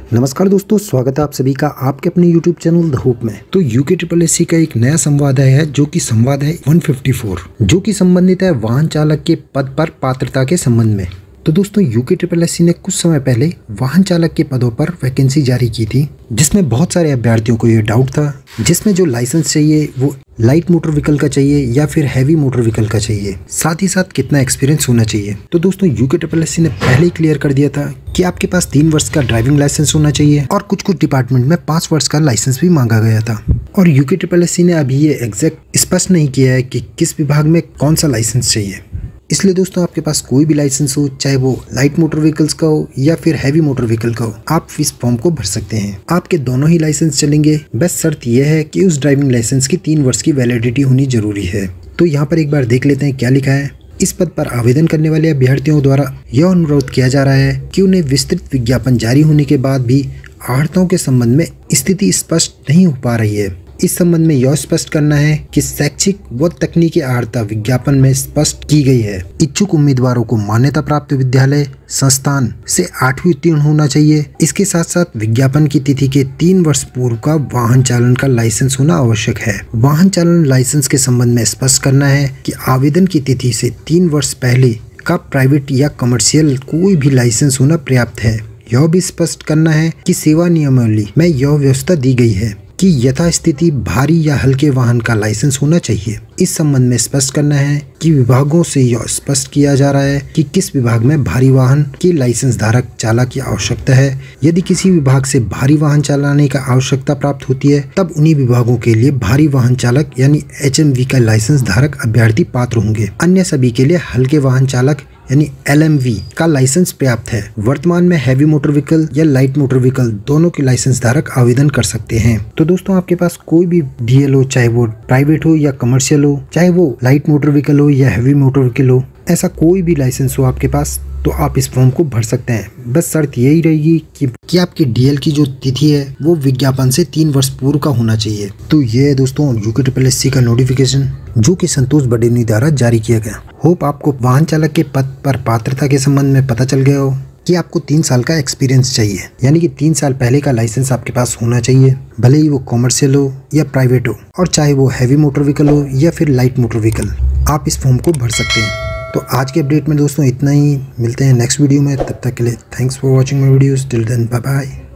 नमस्कार दोस्तों, स्वागत है आप सभी का आपके अपने YouTube चैनल द होप में। तो यूके SSC का एक नया संवाद आया है जो कि संवाद है 154 जो कि संबंधित है वाहन चालक के पद पर पात्रता के संबंध में। तो दोस्तों यूके SSC ने कुछ समय पहले वाहन चालक के पदों पर वैकेंसी जारी की थी, जिसमें बहुत सारे अभ्यर्थियों को ये डाउट था जिसमें जो लाइसेंस चाहिए वो लाइट मोटर व्हीकल का चाहिए या फिर हैवी मोटर व्हीकल का चाहिए, साथ ही साथ कितना एक्सपीरियंस होना चाहिए। तो दोस्तों यूके SSC ने पहले ही क्लियर कर दिया था कि आपके पास 3 वर्ष का ड्राइविंग लाइसेंस होना चाहिए और कुछ डिपार्टमेंट में 5 वर्ष का लाइसेंस भी मांगा गया था। और यूके SSC ने अभी ये एग्जैक्ट स्पष्ट नहीं किया है कि किस विभाग में कौन सा लाइसेंस चाहिए। इसलिए दोस्तों आपके पास कोई भी लाइसेंस हो, चाहे वो लाइट मोटर व्हीकल्स का हो या फिर हैवी मोटर व्हीकल का हो, आप इस फॉर्म को भर सकते हैं। आपके दोनों ही लाइसेंस चलेंगे, बस शर्त यह है कि उस ड्राइविंग लाइसेंस की 3 वर्ष की वैलिडिटी होनी जरूरी है। तो यहाँ पर एक बार देख लेते हैं क्या लिखा है। इस पद पर आवेदन करने वाले अभ्यर्थियों द्वारा यह अनुरोध किया जा रहा है कि उन्हें विस्तृत विज्ञापन जारी होने के बाद भी आढ़तों के संबंध में स्थिति स्पष्ट नहीं हो पा रही है। इस संबंध में यह स्पष्ट करना है कि शैक्षिक व तकनीकी अर्हता विज्ञापन में स्पष्ट की गई है। इच्छुक उम्मीदवारों को मान्यता प्राप्त विद्यालय संस्थान से 8वीं उत्तीर्ण होना चाहिए। इसके साथ साथ विज्ञापन की तिथि के 3 वर्ष पूर्व का वाहन चालन का लाइसेंस होना आवश्यक है। वाहन चालन लाइसेंस के संबंध में स्पष्ट करना है कि आवेदन की तिथि से 3 वर्ष पहले का प्राइवेट या कमर्शियल कोई भी लाइसेंस होना पर्याप्त है। यह भी स्पष्ट करना है कि सेवा नियमावली में यह व्यवस्था दी गई है कि यथास्थिति भारी या हल्के वाहन का लाइसेंस होना चाहिए। इस संबंध में स्पष्ट करना है कि विभागों से यह स्पष्ट किया जा रहा है कि किस विभाग में भारी वाहन के लाइसेंस धारक चालक की आवश्यकता है। यदि किसी विभाग से भारी वाहन चलाने का आवश्यकता प्राप्त होती है, तब उन्हीं विभागों के लिए भारी वाहन चालक यानी HMV का लाइसेंस धारक अभ्यर्थी पात्र होंगे। अन्य सभी के लिए हल्के वाहन चालक यानी LMV का लाइसेंस पर्याप्त है। वर्तमान में हैवी मोटर व्हीकल या लाइट मोटर व्हीकल दोनों के लाइसेंस धारक आवेदन कर सकते हैं। तो दोस्तों आपके पास कोई भी DL हो, चाहे वो प्राइवेट हो या कमर्शियल हो, चाहे वो लाइट मोटर व्हीकल हो या हैवी मोटर व्हीकल हो, ऐसा कोई भी लाइसेंस हो आपके पास, तो आप इस फॉर्म को भर सकते हैं। बस शर्त यही रहेगी कि आपकी DL की जो तिथि है वो विज्ञापन से 3 वर्ष पूर्व का होना चाहिए। तो ये है दोस्तों यूके SSC का नोटिफिकेशन जो कि संतोष बडेनी द्वारा जारी किया गया। होप आपको वाहन चालक के पद पर पात्रता के संबंध में पता चल गया हो कि आपको 3 साल का एक्सपीरियंस चाहिए, यानी कि 3 साल पहले का लाइसेंस आपके पास होना चाहिए, भले ही वो कमर्शियल हो या प्राइवेट हो, और चाहे वो हैवी मोटर व्हीकल हो या फिर लाइट मोटर व्हीकल, आप इस फॉर्म को भर सकते हैं। तो आज के अपडेट में दोस्तों इतना ही। मिलते हैं नेक्स्ट वीडियो में, तब तक के लिए thanks for watching my videos. Till then bye bye.